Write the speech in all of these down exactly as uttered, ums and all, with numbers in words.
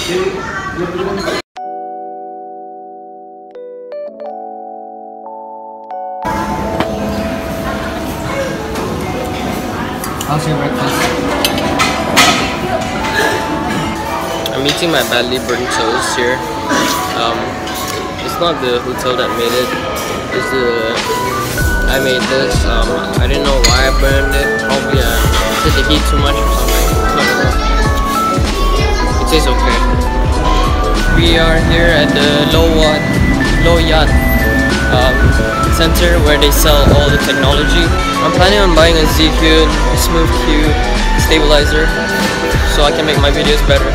How's your breakfast? I'm eating my badly burnt toast here. Um, it's not the hotel that made it. It's the I made this. Um, I didn't know why I burned it. Probably I did the heat too much or something. I don't know. It tastes okay. We are here at the Low Low Yacht um, Center where they sell all the technology. I'm planning on buying a Z-Q, a Smooth Q stabilizer, so I can make my videos better.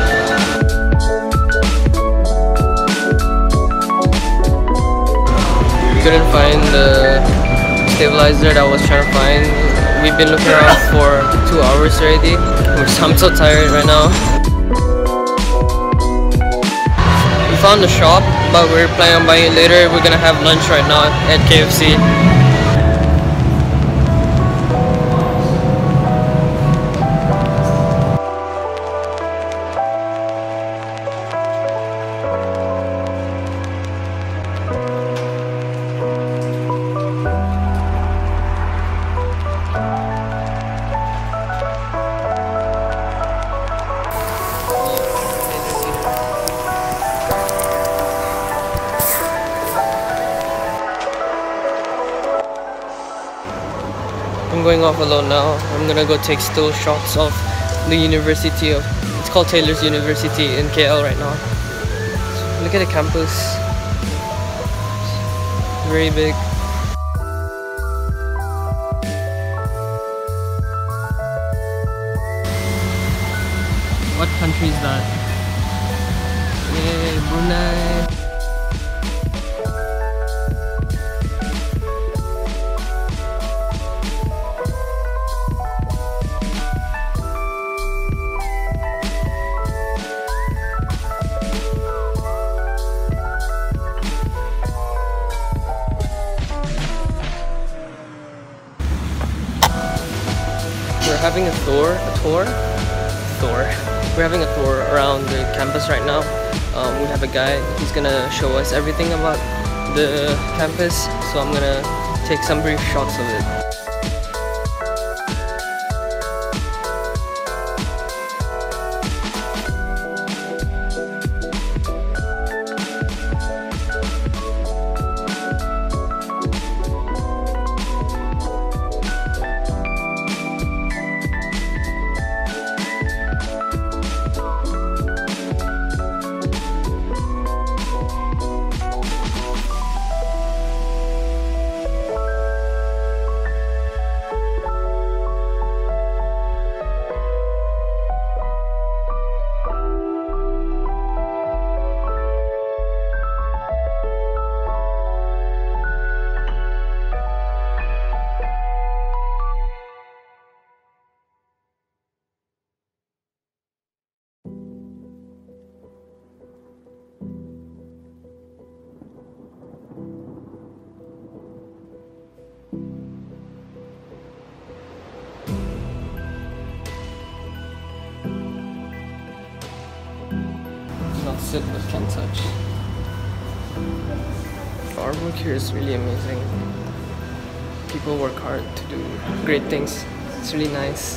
Couldn't find the stabilizer that I was trying to find. We've been looking around for two hours already. I'm so tired right now. We found the shop, but we're planning on buying it later. We're gonna have lunch right now at K F C. I'm going off alone now. I'm gonna go take still shots of the University of, it's called Taylor's University in K L right now. Look at the campus. It's very big. What country is that? Yay, Brunei. We're having a tour, a tour, tour. We're having a tour around the campus right now. Um, we have a guide. He's gonna show us everything about the campus. So I'm gonna take some brief shots of it. Sit but can't touch. The artwork here is really amazing. People work hard to do great things. It's really nice.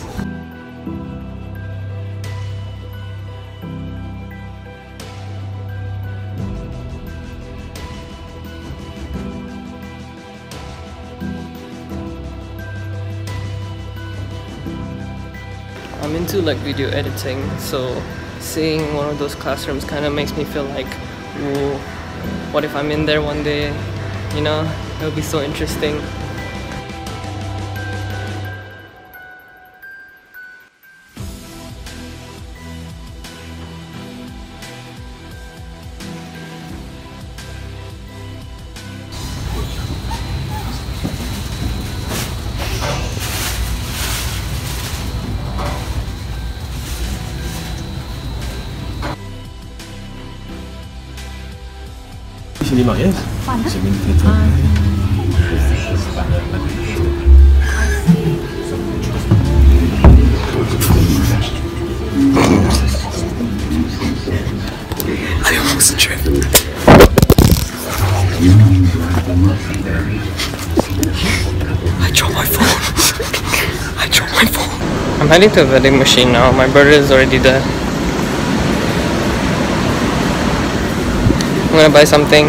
I'm into like video editing, so seeing one of those classrooms kind of makes me feel like, whoa, what if I'm in there one day, you know? It would be so interesting. Sini mariage? C'est une fête. I dropped my phone. I dropped my phone. I'm heading to a vending machine now. My brother is already there. I'm gonna buy something.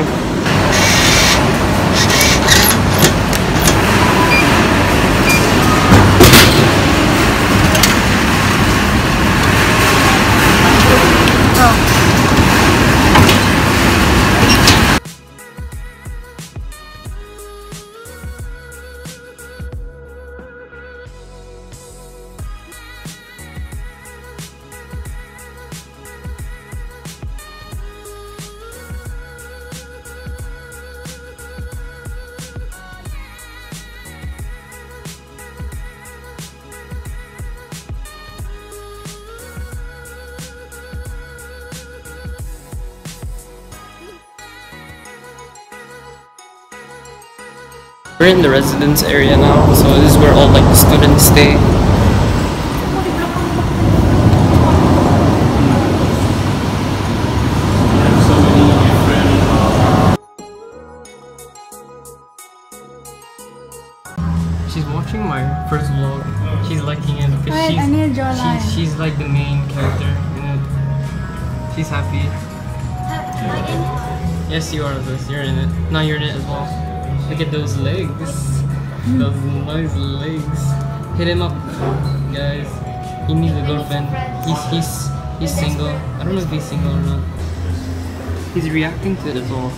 We're in the residence area now, so this is where all like the students stay. She's watching my first vlog. She's liking it because Wait, she's, I need to draw a line. she's she's like the main character in it. She's happy. Am I in it? Yes, you are. Liz. You're in it. Now you're in it as well. Look at those legs. Those nice legs. Hit him up, guys. He needs a girlfriend. He's he's he's single. I don't know if he's single or not. He's reacting to it as well.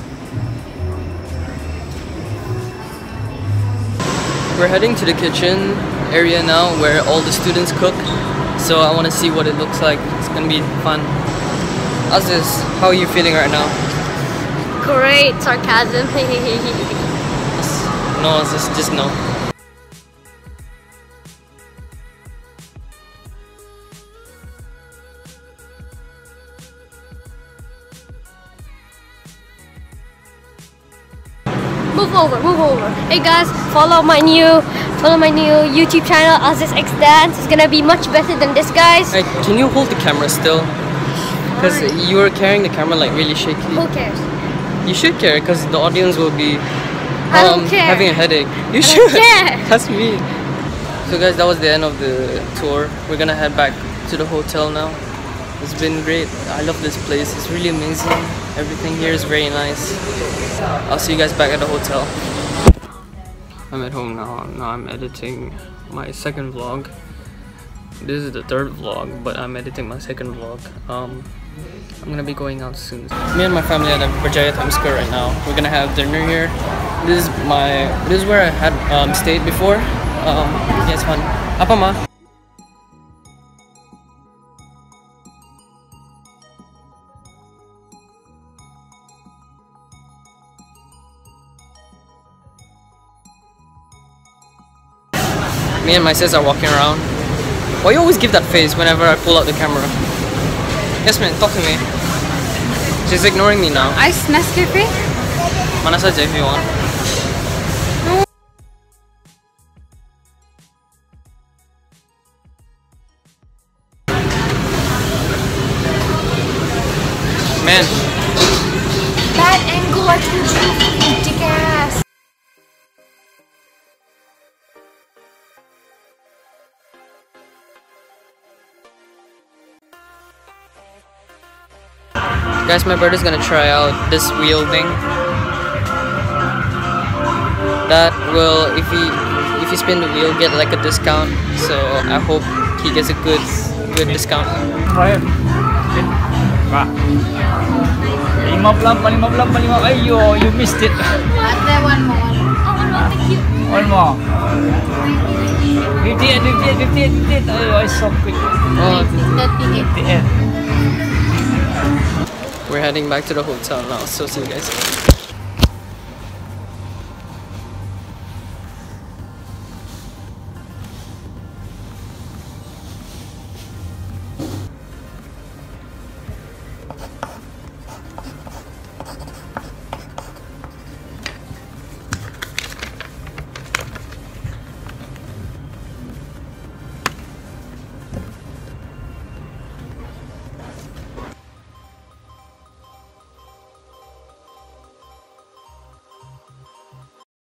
We're heading to the kitchen area now where all the students cook. So I want to see what it looks like. It's gonna be fun. Aziz, how are you feeling right now? Great sarcasm. No, just just no. Move over, move over. Hey guys, follow my new, follow my new YouTube channel, AdamDance. It's gonna be much better than this, guys. Hey, can you hold the camera still? Because you were carrying the camera like really shaky. Who cares? You should care because the audience will be I don't um, care. having a headache. You I should. don't care. That's me. So guys, that was the end of the tour. We're gonna head back to the hotel now. It's been great. I love this place. It's really amazing. Everything here is very nice. I'll see you guys back at the hotel. I'm at home now. Now I'm editing my second vlog. This is the third vlog, but I'm editing my second vlog. Um, I'm gonna be going out soon. Me and my family are at Berjaya Times Square right now. We're gonna have dinner here. This is my. This is where I had um, stayed before. Um, yeah, it's fun. Apa ma? Me and my sis are walking around. Why you always give that face whenever I pull out the camera? Yes, man, talk to me. She's ignoring me now. Ice Nescafe? Mana saja if you want. Man. Bad angle, I told you, you dick ass. Guys, my brother's gonna try out this wheel thing. That will, if he if you spin the wheel, get like a discount. So I hope he gets a good good discount. Try it. lima belas, lima belas, lima. Ayo, you missed it. There one more. Oh, one more, thank you. One more. fifty-eight, fifty-eight, fifty-eight, fifty-eight. Ayo, I so quick. Oh, fifty-eight. we're heading back to the hotel now. So see you guys.